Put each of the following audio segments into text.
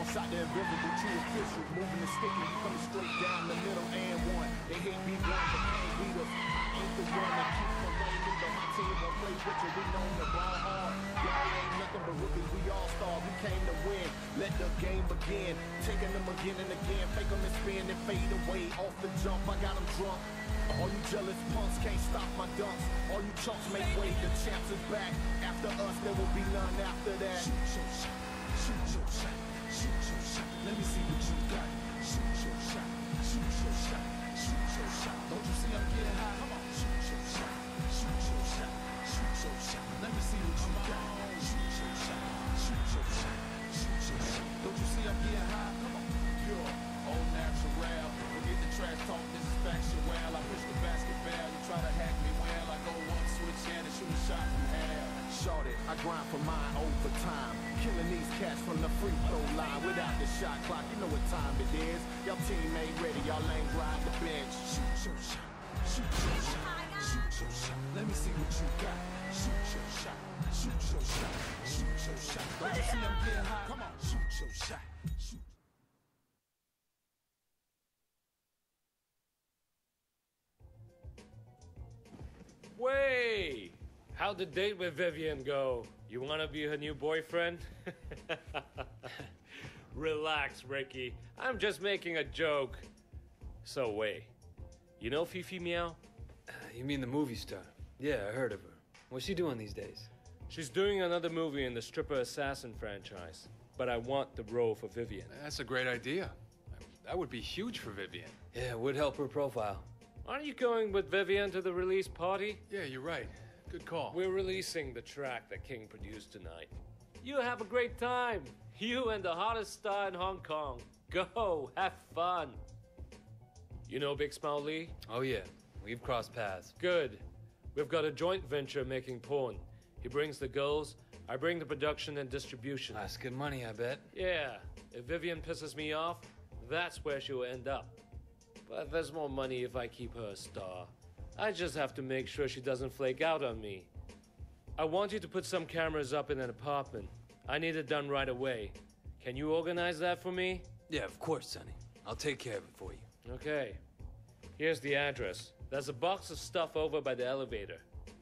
Shot the invisible, true official, moving and sticking, you coming straight down the middle and one. They hate me one, but can't beat us. I ain't the one that keep my running either. My team won't play with you, we know the ball hard. Y'all ain't nothing but rookies, we all stars, we came to win. Let the game begin, taking them again and again. Fake them and spin and fade away off the jump, I got them drunk. All you jealous punks can't stop my dunks. All you chumps make way, the champs is back. After us, there will be none after that. Shoot your shot, shoot your shot, shoot your shot. Let me see what you got. Shoot your shot, shoot your shot, shoot your shot. Don't you see I'm getting high? Come on, shoot your shot, shoot your shot, shoot your shot. Let me see what you got. Shoot your shot, shoot your shot, shoot your shot. Don't you see I'm getting high? Come on, pure, old natural. Forget the trash talk, this is factual. I push the basketball, you try to hack me well. I go one switch in and shoot a shot from hell. Short it, I grind for mine overtime. Killing these cats from the free throw line. Without the shot clock, you know what time it is. Y'all team ain't ready, y'all ain't ride the bench. Shoot your shot, shoot your shot, shoot your shot. Let me see what you got. Shoot your shot, shoot your shot, shoot your shot. Don't you see I'm getting high? Come on, shoot your shot, shoot. Way! How'd the date with Vivian go? You wanna be her new boyfriend? Relax, Ricky. I'm just making a joke. So, Wei, you know Fifi Meow? You mean the movie star? Yeah, I heard of her. What's she doing these days? She's doing another movie in the Stripper Assassin franchise. But I want the role for Vivian. That's a great idea. That would be huge for Vivian. Yeah, it would help her profile. Aren't you going with Vivian to the release party? Yeah, you're right. Good call. We're releasing the track that King produced tonight. You have a great time. You and the hottest star in Hong Kong. Go, have fun. You know Big Smile Lee? Oh yeah, we've crossed paths. Good. We've got a joint venture making porn. He brings the girls, I bring the production and distribution. That's good money, I bet. Yeah, if Vivian pisses me off, that's where she'll end up. But there's more money if I keep her a star. I just have to make sure she doesn't flake out on me. I want you to put some cameras up in an apartment. I need it done right away. Can you organize that for me? Yeah, of course, Sonny. I'll take care of it for you. Okay. Here's the address. There's a box of stuff over by the elevator.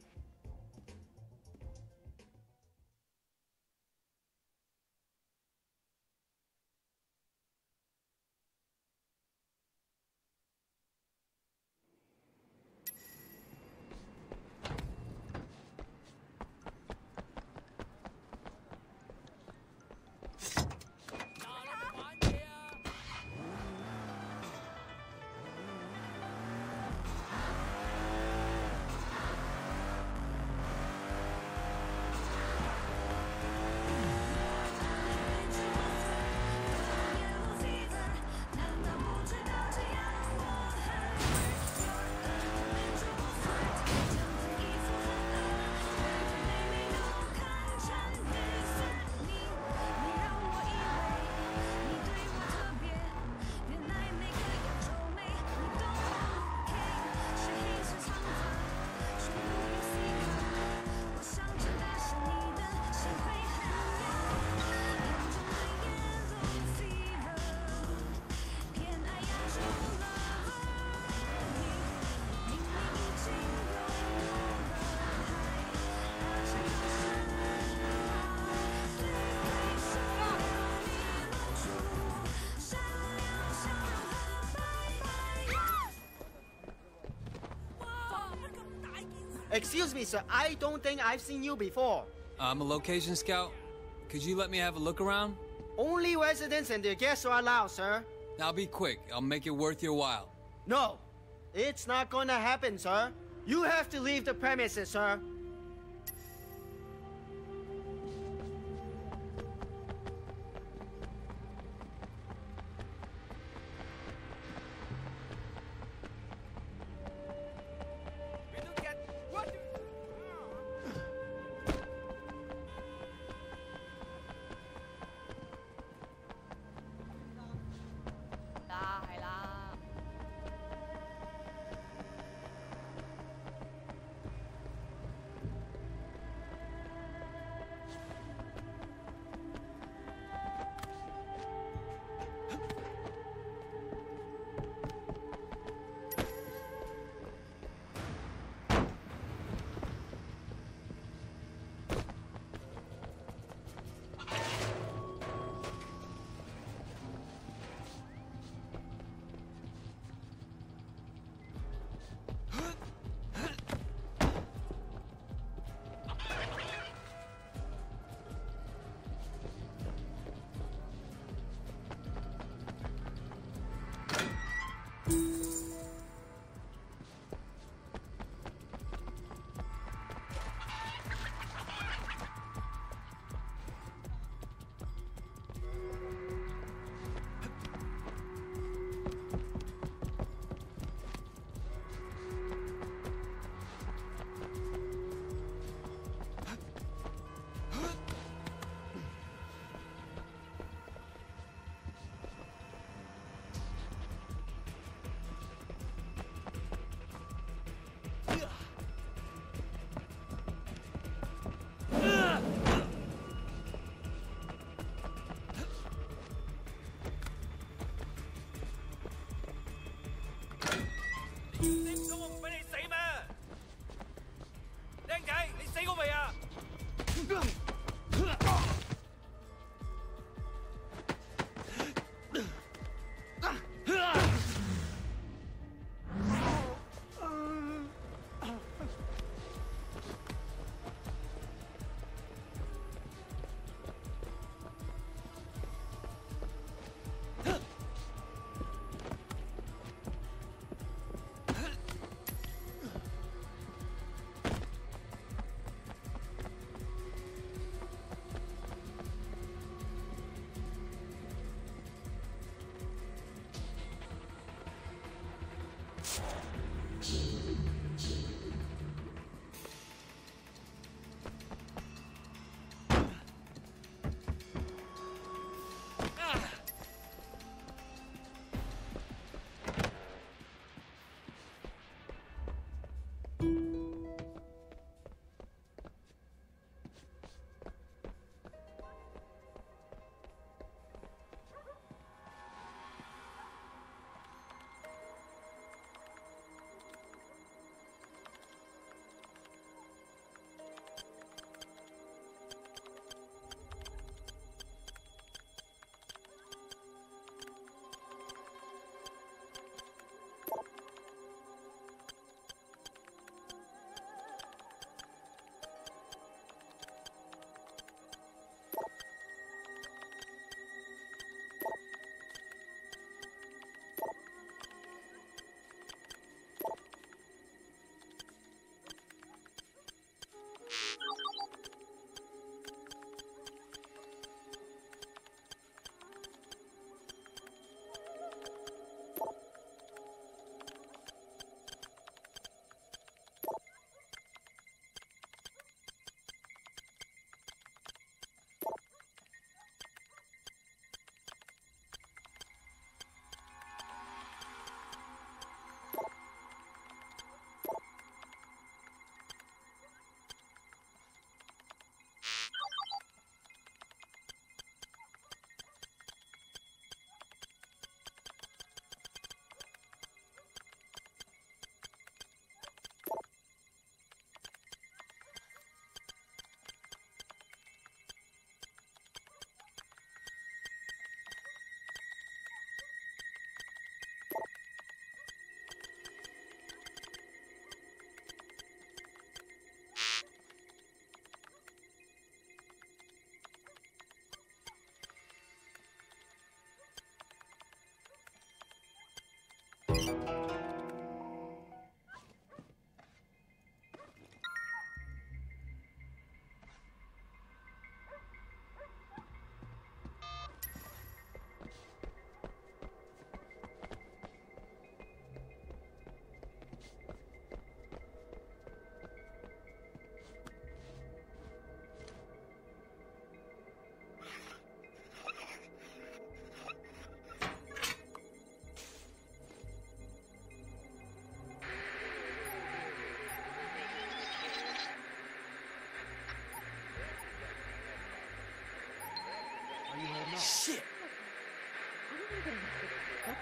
Excuse me, sir. I don't think I've seen you before. I'm a location scout. Could you let me have a look around? Only residents and their guests are allowed, sir. I'll be quick. I'll make it worth your while. No, it's not gonna happen, sir. You have to leave the premises, sir.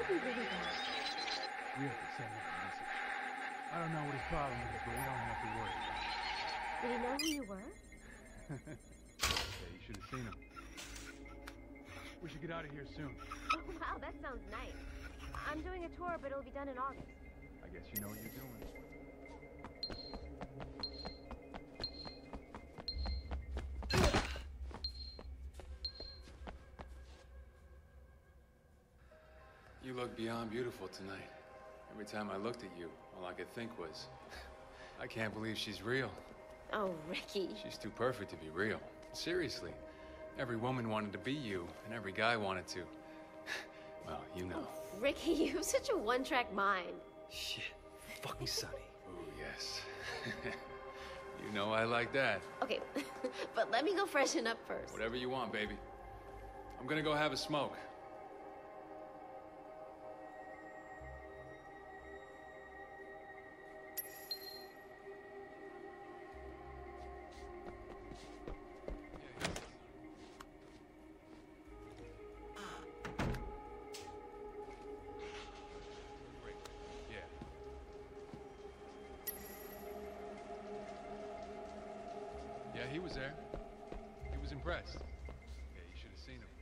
be really bad. We have to send him a message. I don't know what his problem is, but we don't have to worry about it. Did he know who you were? Yeah, you should have seen him. We should get out of here soon. Oh, wow, that sounds nice. I'm doing a tour, but it'll be done in August. I guess you know what you're doing. You look beyond beautiful tonight. Every time I looked at you, all I could think was, I can't believe she's real. Oh, Ricky. She's too perfect to be real. Seriously. Every woman wanted to be you, and every guy wanted to. Well, you know. Oh, Ricky, you have such a one-track mind. Shit. Fucking Sonny. Oh, yes. You know I like that. Okay, but let me go freshen up first. Whatever you want, baby. I'm gonna go have a smoke. Yeah, he was there. He was impressed. Yeah, you should have seen him.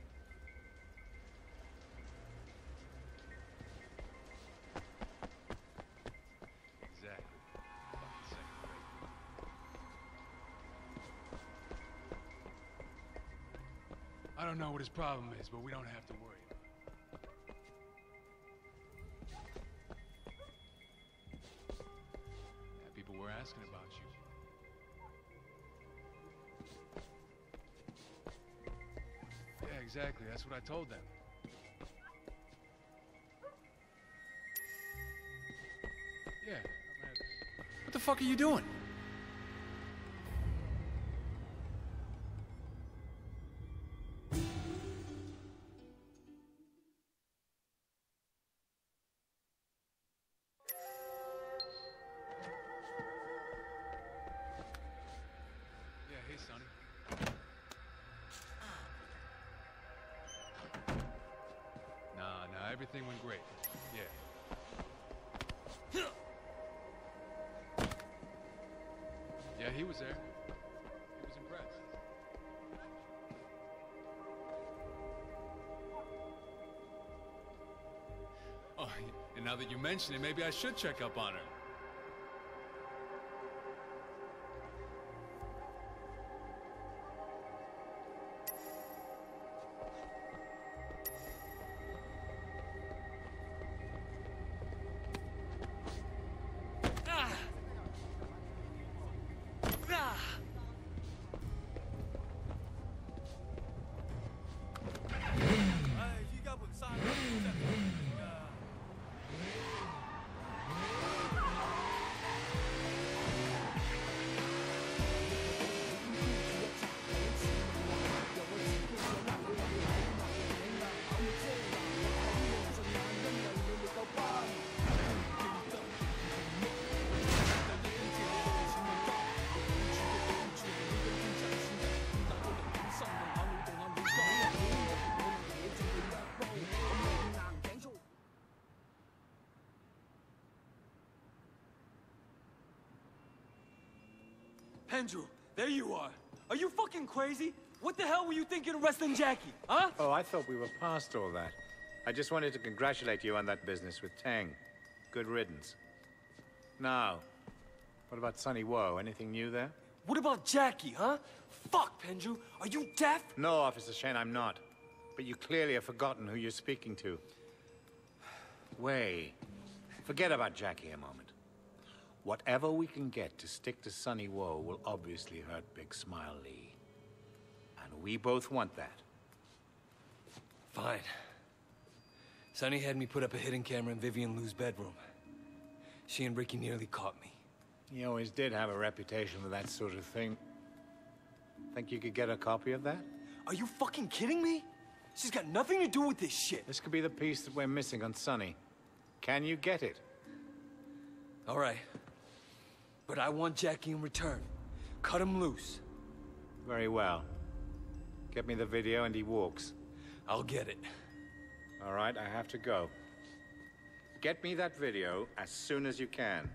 Exactly. Fucking second rate. I don't know what his problem is, but we don't have to worry about it. Yeah, people were asking about you. Yeah, exactly. That's what I told them. Yeah, What the fuck are you doing? Yeah, hey, Sonny. Nah, everything went great. Yeah. Yeah, he was there. He was impressed. Oh, and now that you mention it, maybe I should check up on her. Andrew, there you are. Are you fucking crazy? What the hell were you thinking arresting Jackie, huh? Oh, I thought we were past all that. I just wanted to congratulate you on that business with Tang. Good riddance. Now, what about Sonny Woe? Anything new there? What about Jackie, huh? Fuck, Andrew. Are you deaf? No, Officer Shane, I'm not. But you clearly have forgotten who you're speaking to. Wei, forget about Jackie a moment. Whatever we can get to stick to Sonny Woe will obviously hurt Big Smile Lee. And we both want that. Fine. Sonny had me put up a hidden camera in Vivian Liu's bedroom. She and Ricky nearly caught me. He always did have a reputation for that sort of thing. Think you could get a copy of that? Are you fucking kidding me? She's got nothing to do with this shit. This could be the piece that we're missing on Sonny. Can you get it? All right. But I want Jackie in return. Cut him loose. Very well. Get me the video and he walks. I'll get it. All right, I have to go. Get me that video as soon as you can.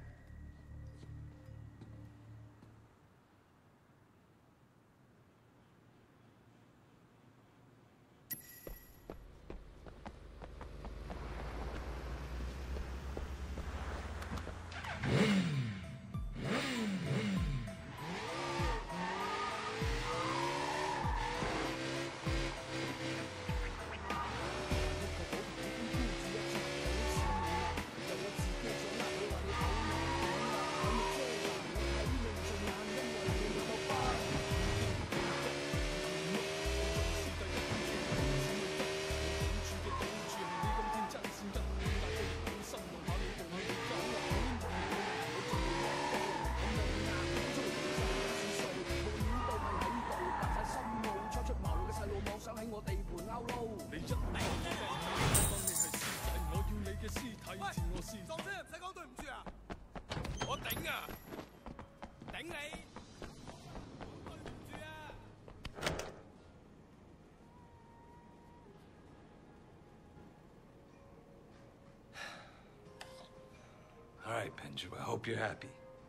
All right, Penju, I hope you're happy.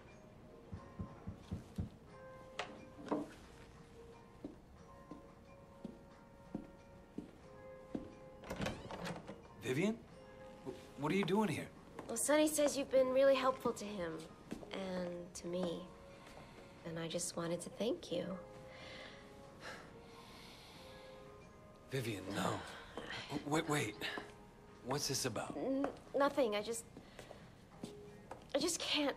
Vivian? What are you doing here? Well, Sonny says you've been really helpful to him and to me. And I just wanted to thank you. Vivian, no. Wait. What's this about? Nothing. I just can't.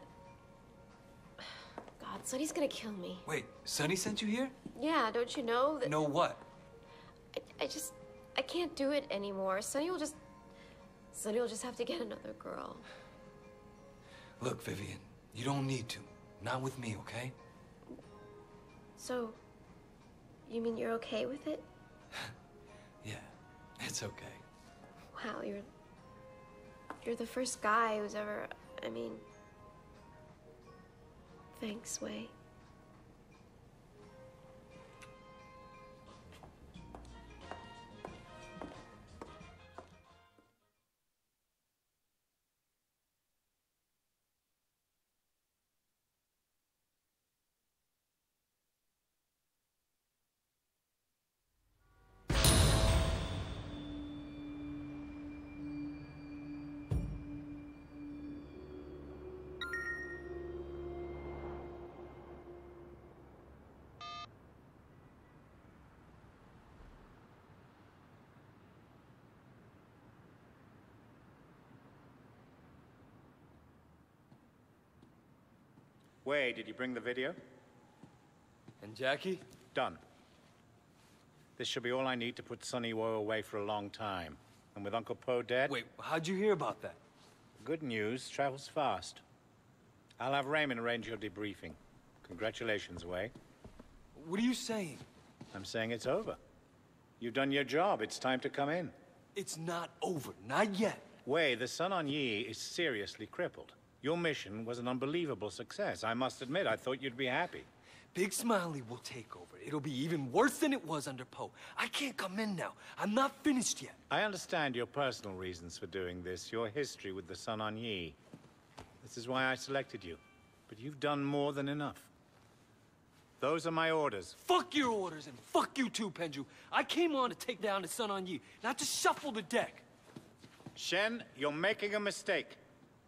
God, Sonny's gonna kill me. Wait, Sonny sent you here? Yeah, don't you know that? Know what? I can't do it anymore. Sonny will just have to get another girl. Look, Vivian, you don't need to. Not with me, okay? So, you mean you're okay with it? Yeah, it's okay. Wow, you're the first guy who's ever, thanks, Wei. Wei, did you bring the video? And Jackie? Done. This should be all I need to put Sonny Woe away for a long time. And with Uncle Po dead... Wait, how'd you hear about that? Good news travels fast. I'll have Raymond arrange your debriefing. Congratulations, Wei. What are you saying? I'm saying it's over. You've done your job. It's time to come in. It's not over. Not yet. Wei, the Sun On Yi is seriously crippled. Your mission was an unbelievable success. I must admit, I thought you'd be happy. Big Smiley will take over. It'll be even worse than it was under Poe. I can't come in now. I'm not finished yet. I understand your personal reasons for doing this, your history with the Sun On Yi. This is why I selected you. But you've done more than enough. Those are my orders. Fuck your orders, and fuck you too, Penju. I came on to take down the Sun On Yi, not to shuffle the deck. Shen, you're making a mistake.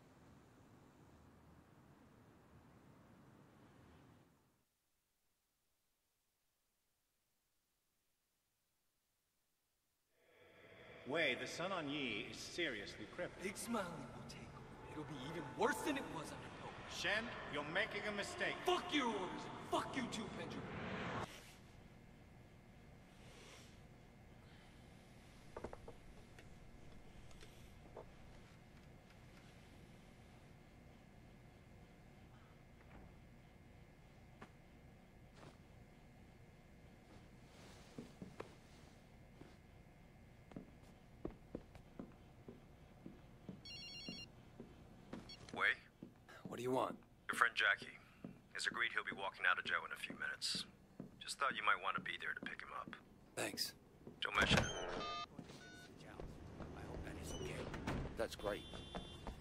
Wei, the Sun On Yi is seriously crippled. Big Smiley will take over. It'll be even worse than it was under Poe. Shen, you're making a mistake. Fuck your orders, and fuck you too, Penju. Wei? What do you want? Your friend Jackie has agreed he'll be walking out of Joe in a few minutes. Just thought you might want to be there to pick him up. Thanks. Don't mention it. I hope that is okay. That's great.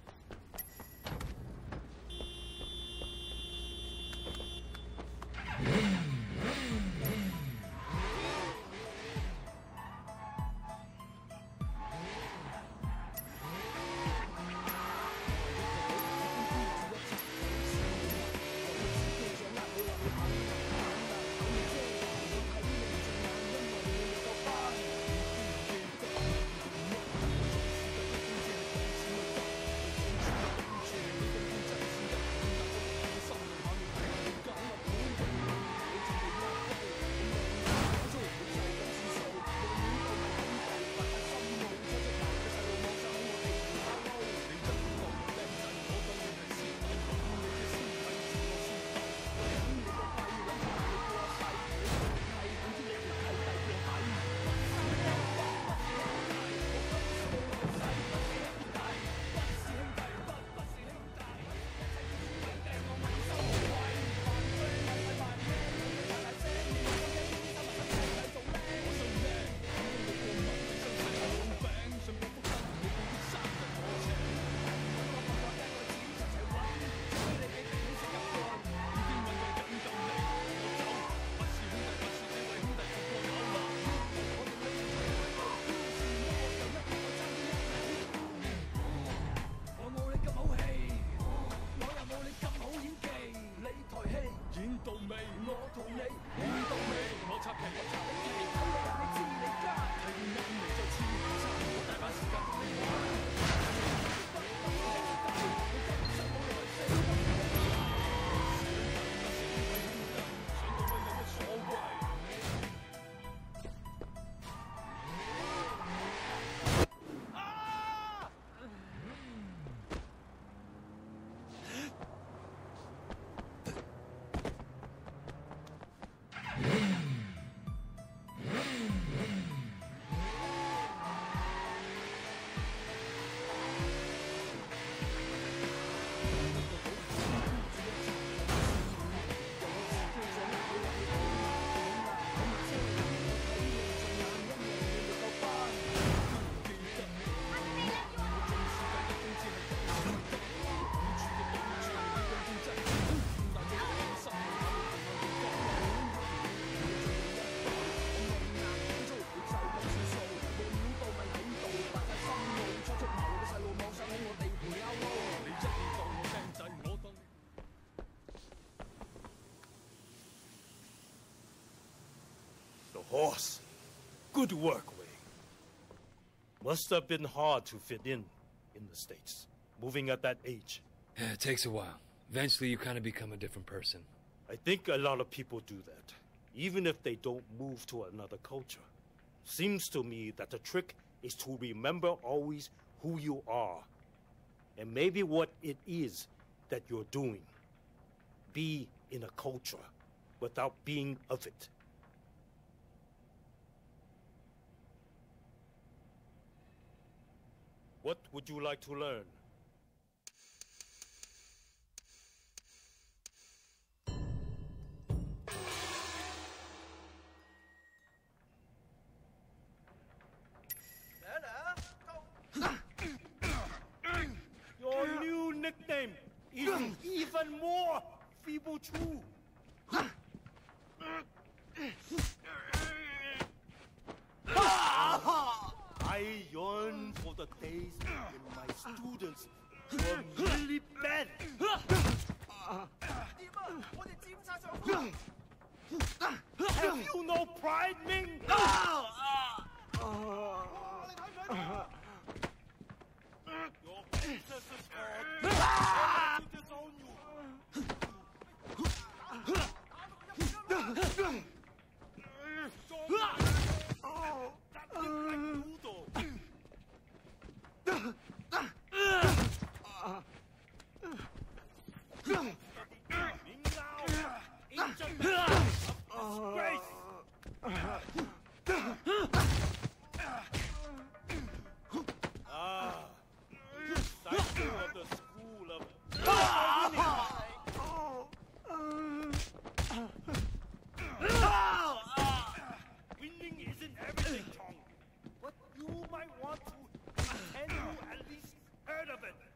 course. Good work, Wei. Must have been hard to fit in the States, moving at that age. Yeah, it takes a while. Eventually, you kind of become a different person. I think a lot of people do that, even if they don't move to another culture. Seems to me that the trick is to remember always who you are, and maybe what it is that you're doing. Be in a culture without being of it. What would you like to learn? Your new nickname is even more feeble too. I yearn for the days when my students were really bad. Have you no pride, Ming? Your princess is hard. To disown you. Winning isn't everything, Chong. But you might want to pretend you at least heard of it.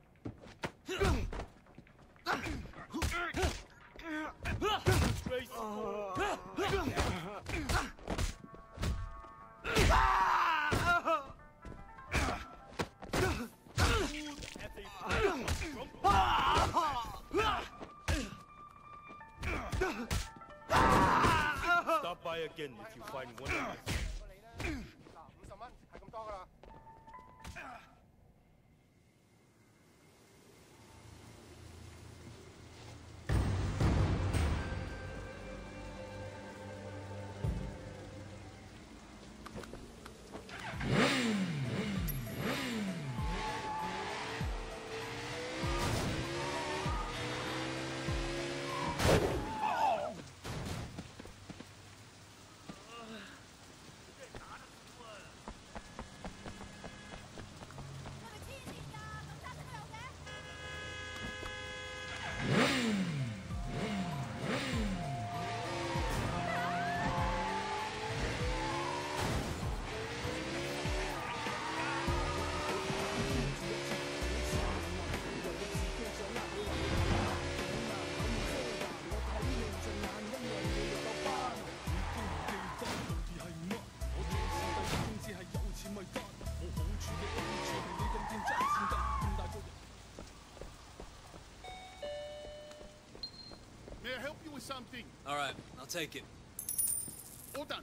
Stop by again if you find one of us. May I help you with something? All right, I'll take it. All done.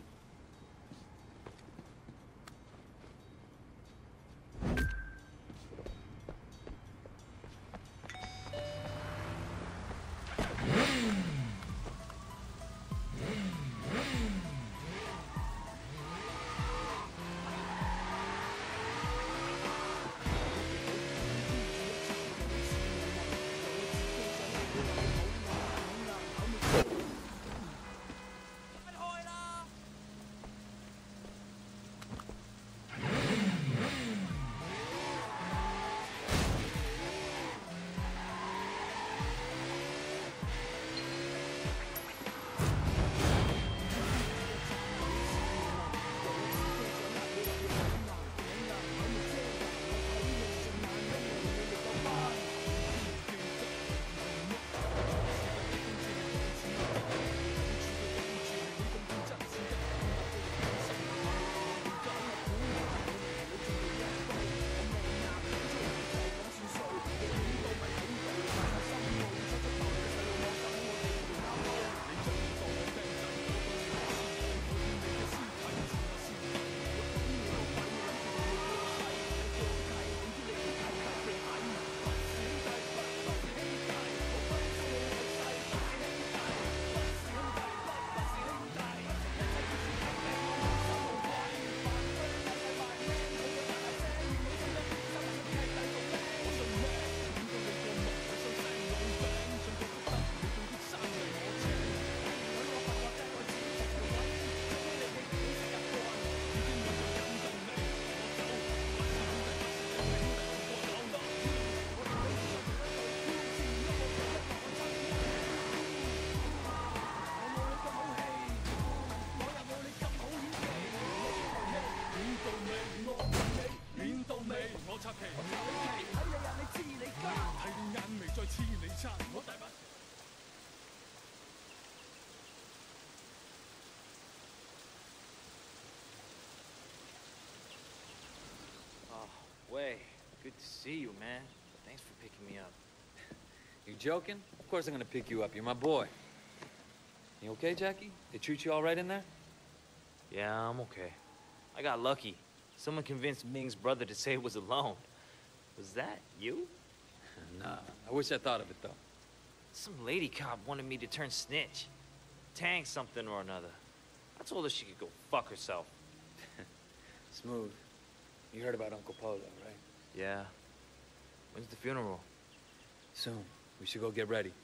to see you, man. Thanks for picking me up. You joking? Of course I'm gonna pick you up. You're my boy. You okay, Jackie? They treat you all right in there? Yeah, I'm okay. I got lucky. Someone convinced Ming's brother to say it was alone. Was that you? Nah, I wish I thought of it, though. Some lady cop wanted me to turn snitch. Tang something or another. I told her she could go fuck herself. Smooth. You heard about Uncle Po, though, right? Yeah. When's the funeral? Soon. We should go get ready.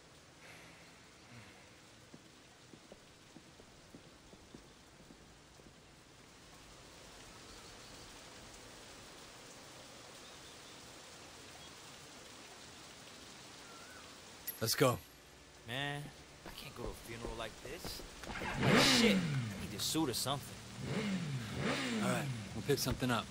Let's go. Man, I can't go to a funeral like this. Like shit. I need a suit or something. All right, we'll pick something up.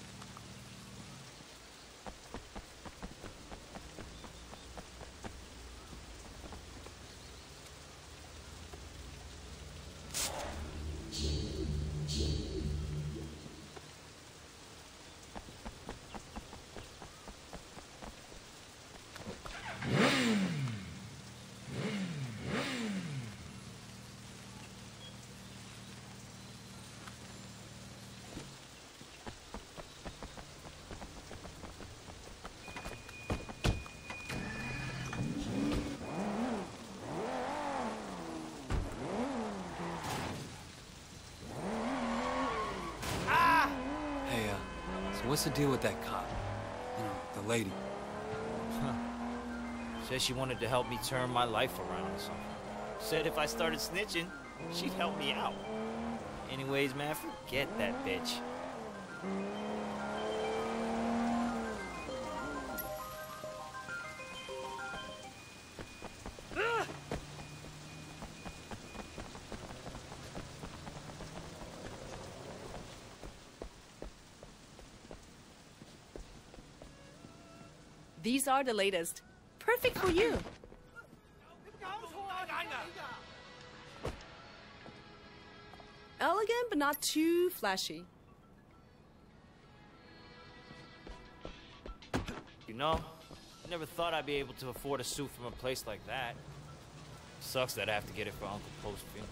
What's the deal with that cop? You know, the lady. Huh. Said she wanted to help me turn my life around or something. Said if I started snitching, she'd help me out. Anyways, man, forget that bitch. These are the latest. Perfect for you. Elegant, but not too flashy. You know, I never thought I'd be able to afford a suit from a place like that. Sucks that I have to get it for Uncle Po's funeral.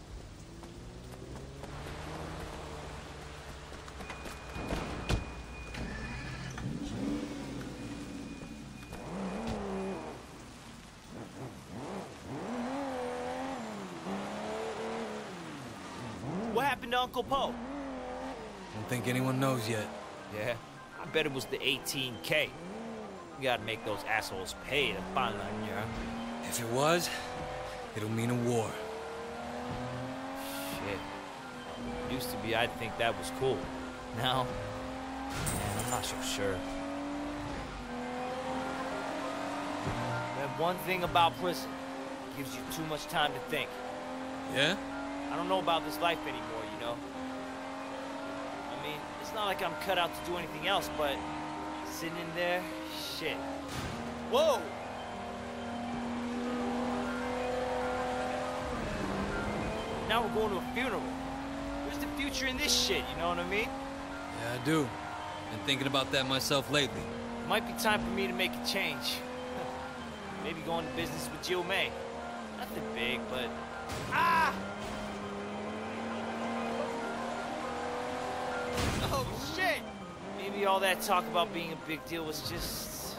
What happened to Uncle Po? Don't think anyone knows yet. Yeah, I bet it was the 18K. You gotta make those assholes pay to find Lanier. If it was, it'll mean a war. Shit. Used to be I'd think that was cool. Now, man, I'm not so sure. That one thing about prison gives you too much time to think. Yeah? I don't know about this life anymore, you know? I mean, it's not like I'm cut out to do anything else, but sitting in there, shit. Whoa! Now we're going to a funeral. Where's the future in this shit, you know what I mean? Yeah, I do. Been thinking about that myself lately. Might be time for me to make a change. Maybe go into business with Jill May. Nothing big, but... Ah! Oh, shit! Maybe all that talk about being a big deal was just...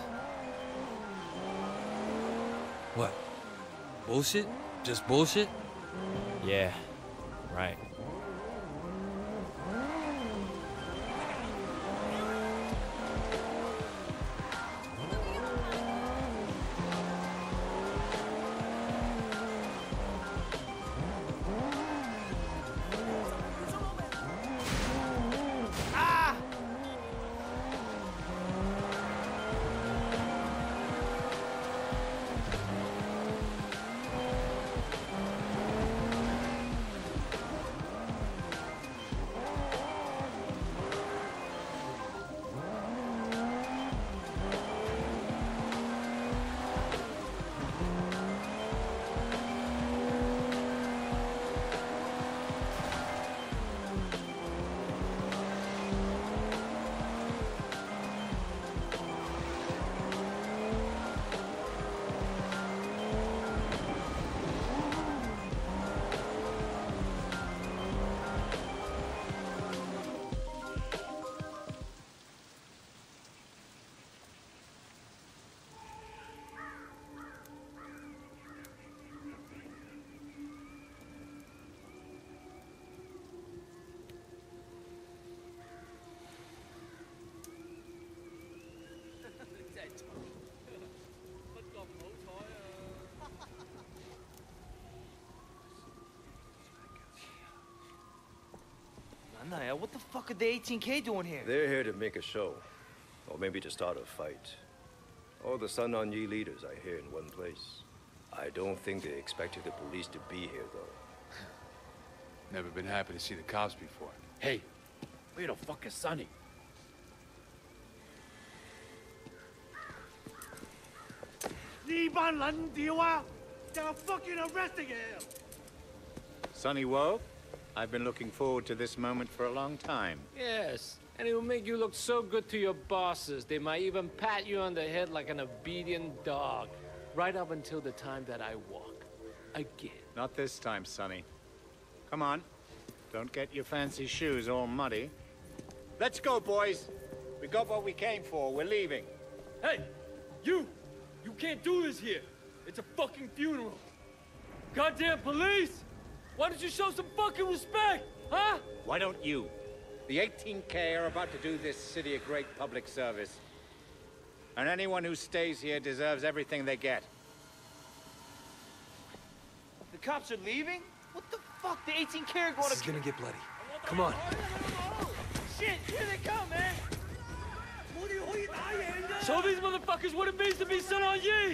What? Bullshit? Just bullshit? Yeah, right. Naya, what the fuck are the 18K doing here? They're here to make a show. Or maybe to start a fight. All the Sun On Yee leaders are here in one place. I don't think they expected the police to be here, though. Never been happy to see the cops before. Hey, where the fuck is Sonny? fucking arresting him! Sonny Woe, I've been looking forward to this moment for a long time. Yes, and it will make you look so good to your bosses. They might even pat you on the head like an obedient dog. Right up until the time that I walk. Again. Not this time, Sonny. Come on. Don't get your fancy shoes all muddy. Let's go, boys. We got what we came for. We're leaving. Hey, you! You can't do this here. It's a fucking funeral. Goddamn police! Why don't you show some fucking respect, huh? Why don't you? The 18K are about to do this city a great public service. And anyone who stays here deserves everything they get. The cops are leaving? What the fuck? The 18K are going This is gonna get bloody. Come on. Shit, here they come, man! Show these motherfuckers what it means to be Sun On Yee!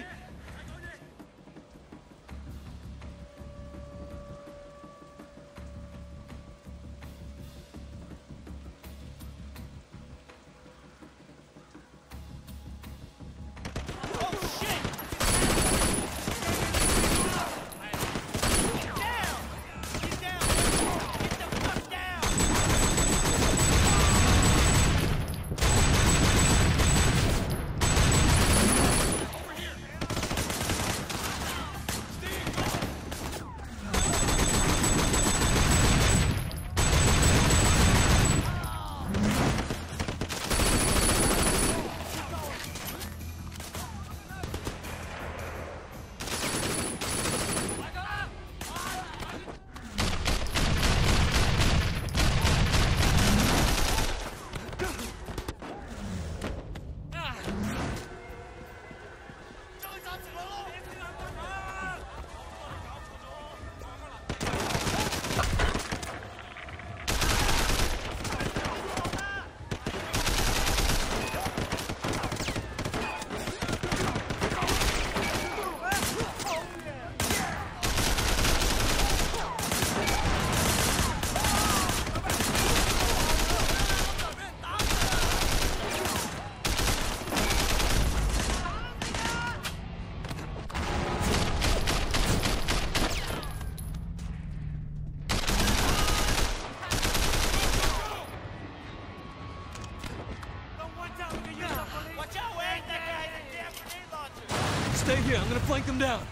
Stay here, I'm gonna flank them down.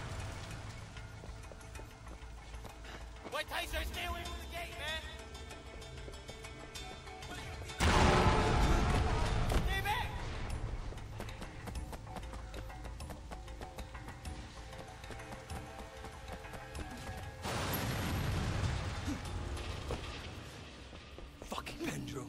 Wait, Taser, stay away from the gate, man! Stay back! Fucking Pendrew.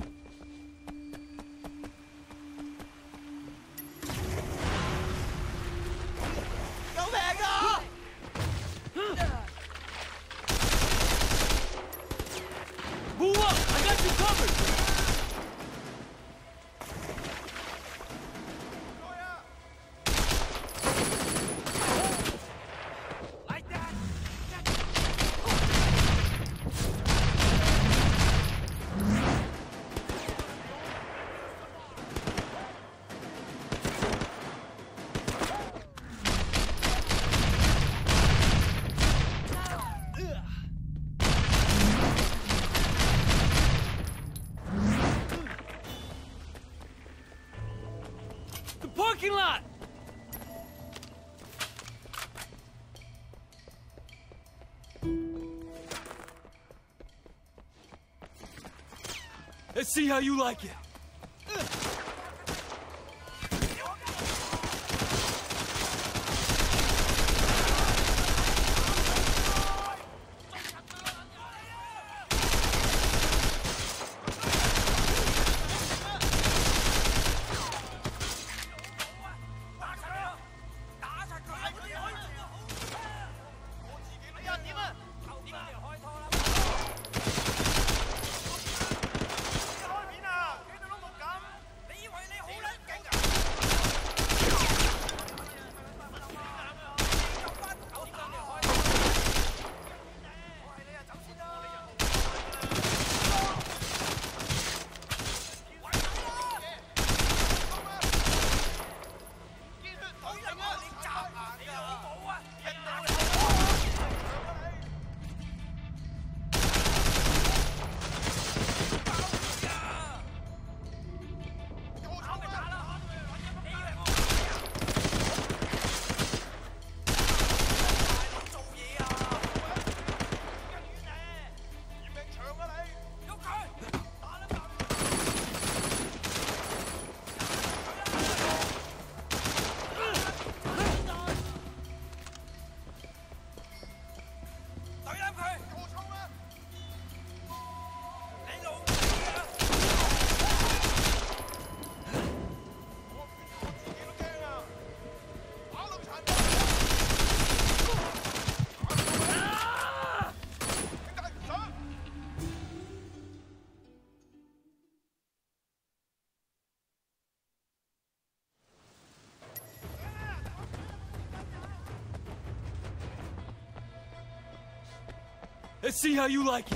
Move up! I got you covered! Parking lot! Let's see how you like it. Let's see how you like it.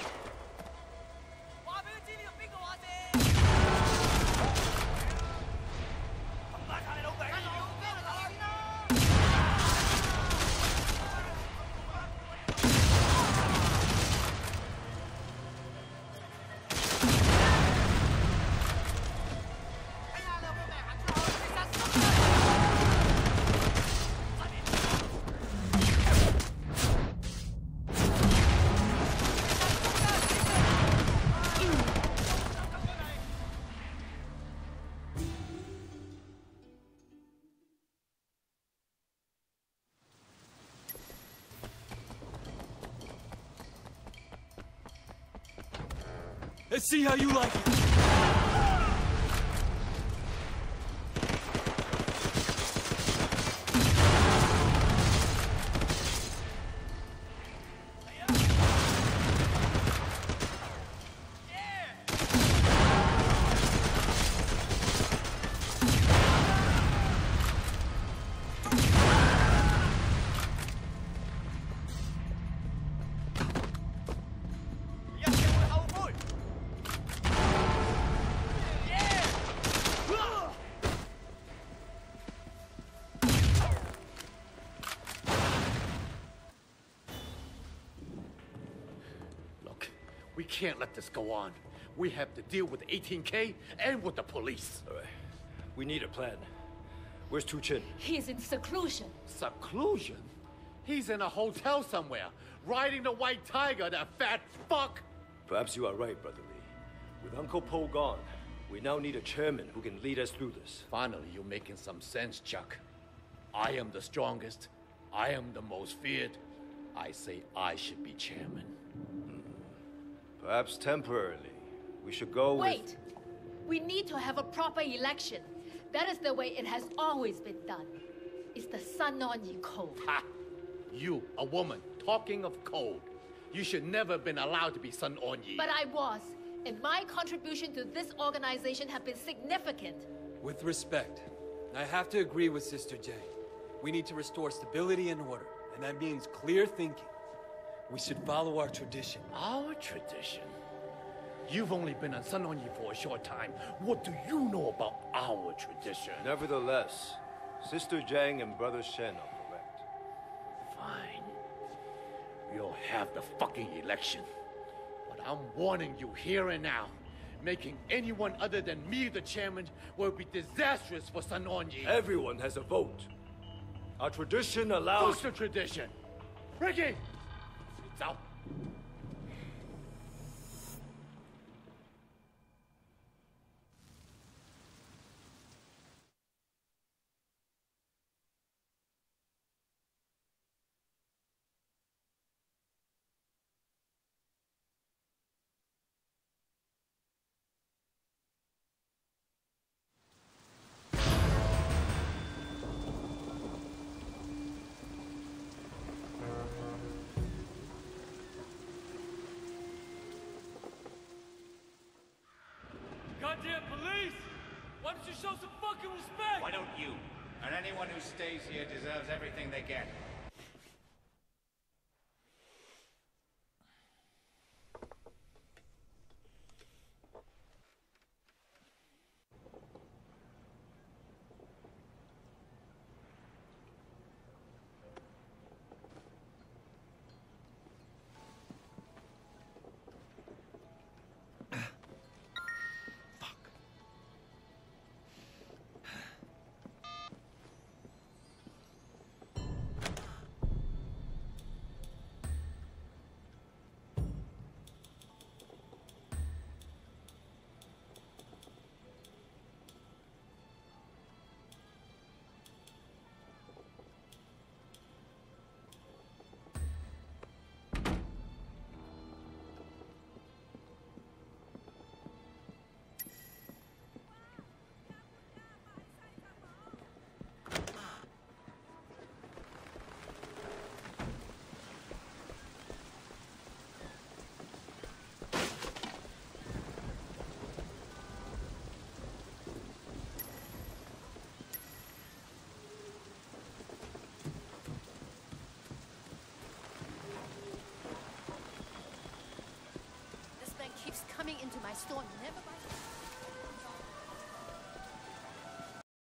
Let's see how you like it. We can't let this go on. We have to deal with 18K and with the police. All right. We need a plan. Where's Tu Chin? He's in seclusion. Seclusion? He's in a hotel somewhere, riding the white tiger, that fat fuck! Perhaps you are right, Brother Lee. With Uncle Po gone, we now need a chairman who can lead us through this. Finally, you're making some sense, Chuck. I am the strongest. I am the most feared. I say I should be chairman. Perhaps temporarily. We should go Wait! We need to have a proper election. That is the way it has always been done. It's the Sun On Yee Code. Ha! You, a woman, talking of code. You should never have been allowed to be Sun On Yee. But I was, and my contribution to this organization have been significant. With respect, I have to agree with Sister J. We need to restore stability and order, and that means clear thinking. We should follow our tradition. Our tradition? You've only been on Sun On Yee for a short time. What do you know about our tradition? Nevertheless, Sister Jiang and Brother Shen are correct. Fine. You'll have the fucking election. But I'm warning you here and now. Making anyone other than me the chairman will be disastrous for Sun On Yee. Everyone has a vote. Our tradition allows... What's the tradition? Ricky! It's out. Goddamn police! Why don't you show some fucking respect? Why don't you? And anyone who stays here deserves everything they get. by storm, never by...